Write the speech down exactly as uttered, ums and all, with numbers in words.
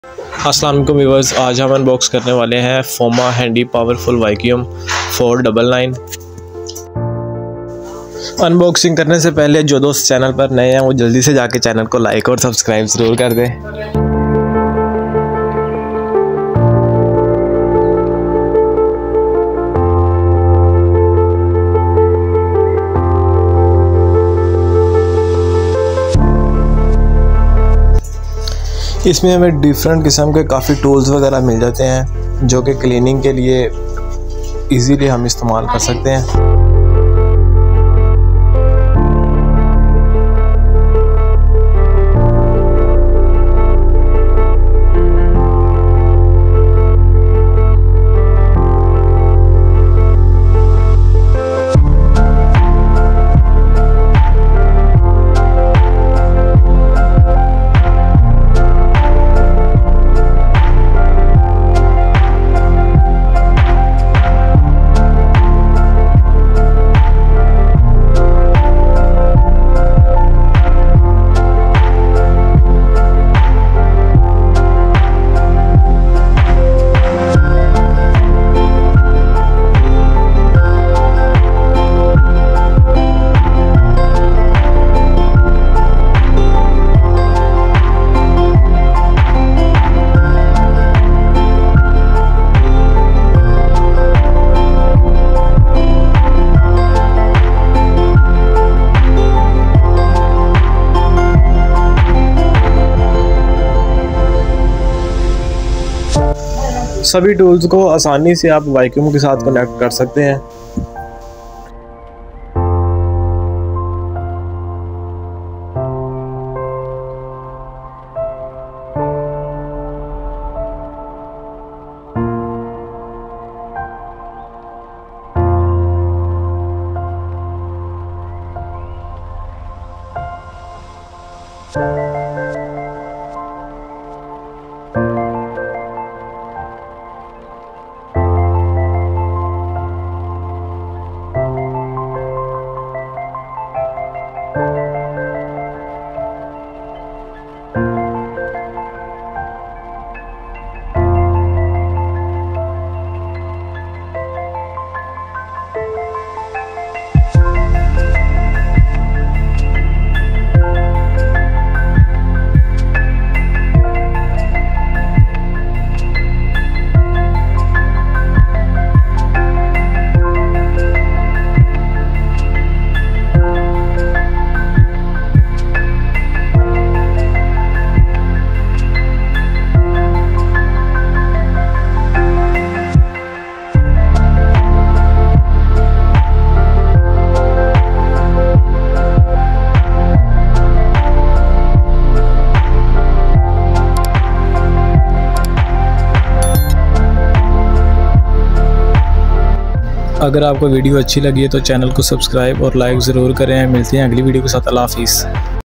अस्सलाम वालेकुम व्यूअर्स, आज हम अनबॉक्स करने वाले हैं फोमा handy powerful vacuum four double nine. Unboxing करने से पहले जो दोस्त चैनल पर नए हैं वो जल्दी से जाके चैनल को लाइक और सब्सक्राइब ज़रूर कर दें। इसमें हमें डिफरेंट किस्म के काफ़ी टूल्स वगैरह मिल जाते हैं जो कि क्लीनिंग के लिए इजीली हम इस्तेमाल कर सकते हैं। सभी टूल्स को आसानी से आप वैक्यूम के साथ कनेक्ट कर सकते हैं। अगर आपको वीडियो अच्छी लगी है तो चैनल को सब्सक्राइब और लाइक ज़रूर करें। मिलते हैं अगली वीडियो के साथ। अल्लाह हाफिज़।